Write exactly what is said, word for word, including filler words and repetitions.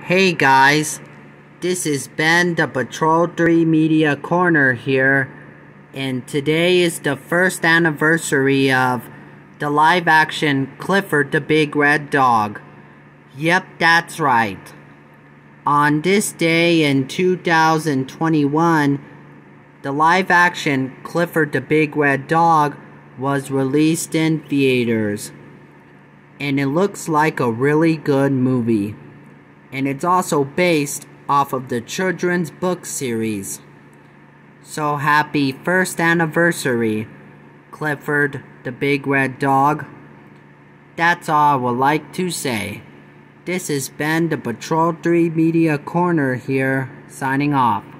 Hey guys, this is Ben, the Patrol three Media Corner here, and today is the first anniversary of the live-action Clifford the Big Red Dog. Yep, that's right. On this day in two thousand twenty-one, the live-action Clifford the Big Red Dog was released in theaters, and it looks like a really good movie. And it's also based off of the children's book series. So happy first anniversary, Clifford the Big Red Dog. That's all I would like to say. This is Ben, the Patrol three Media Corner here, signing off.